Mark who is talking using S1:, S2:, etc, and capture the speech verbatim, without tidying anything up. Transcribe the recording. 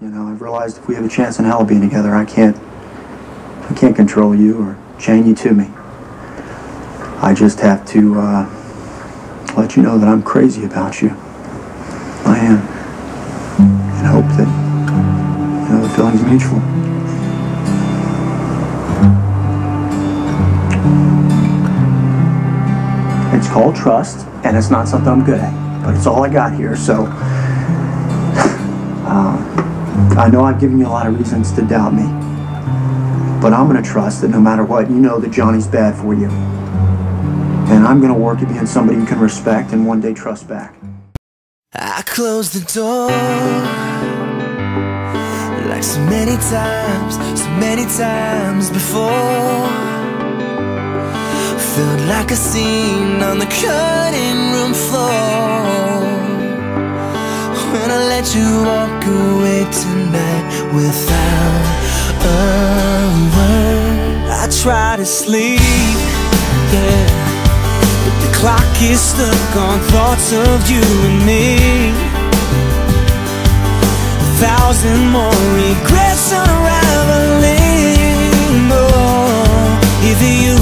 S1: You know, I've realized if we have a chance in hell being together, I can't, I can't control you or chain you to me. I just have to uh, let you know that I'm crazy about you. I am. And hope that, you know, the feeling's mutual. It's called trust, and it's not something I'm good at, but it's all I got here, so uh, I know I've given you a lot of reasons to doubt me, but I'm going to trust that no matter what, you know that Johnny's bad for you, and I'm going to work at being somebody you can respect and one day trust back.
S2: I closed the door like so many times, so many times before. Felt like a scene on the cutting room floor when I let you walk away tonight without a word. I try to sleep, yeah, but the clock is stuck on thoughts of you and me. A thousand more regrets unraveling. Oh, if you